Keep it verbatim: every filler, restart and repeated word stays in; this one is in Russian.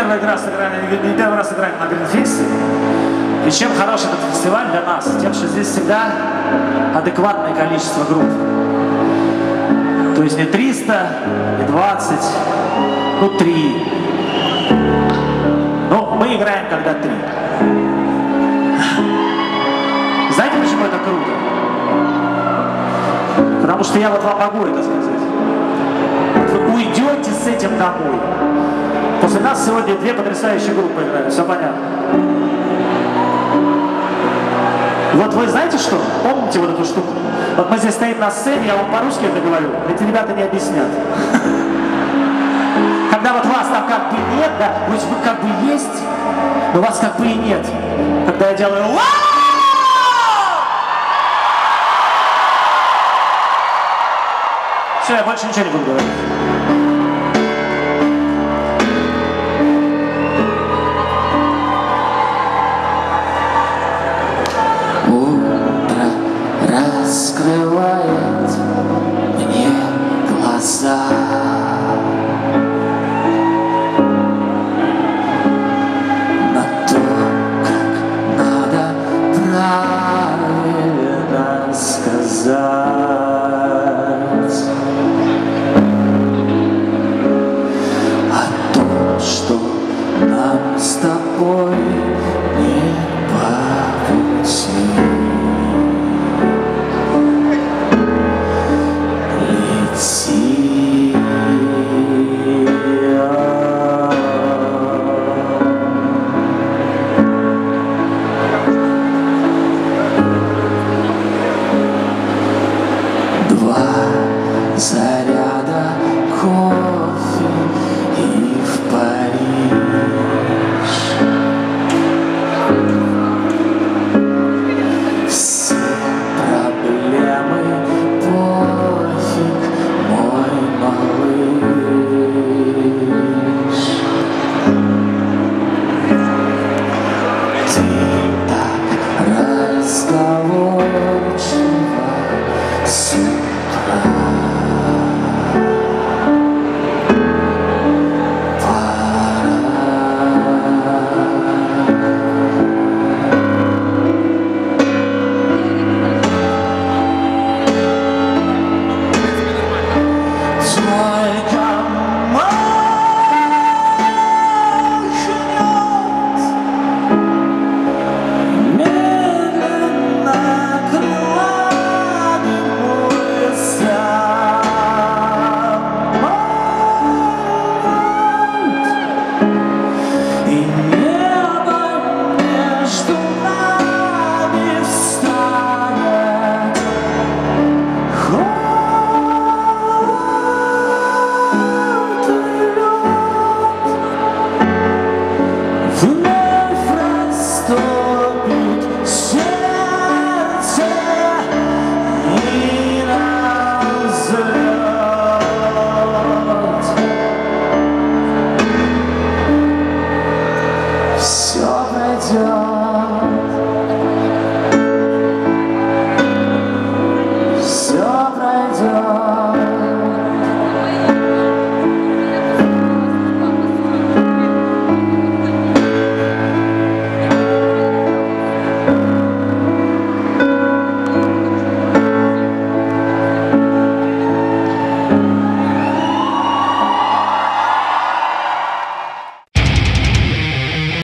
первый раз играем, не первый раз играем на Гринфесте. И чем хорош этот фестиваль для нас? Тем, что здесь всегда адекватное количество групп. То есть не триста, не двадцать, ну три. Ну, мы играем когда три. Знаете, почему это круто? Потому что я вот вам могу это сказать. Вы уйдете с этим домой. После нас сегодня две потрясающие группы играют, все понятно. Вот вы знаете что? Помните вот эту штуку? Вот мы здесь стоим на сцене, я вам по-русски это говорю, эти ребята не объяснят. Когда вот вас там как бы нет, да, вы как бы есть, но вас как бы и нет. Когда я делаю «Вау!», все, я больше ничего не буду говорить. Утро раскрывает мне глаза. На то, как надо правильно сказать. О том, что нам с тобой не по пути. Два заряда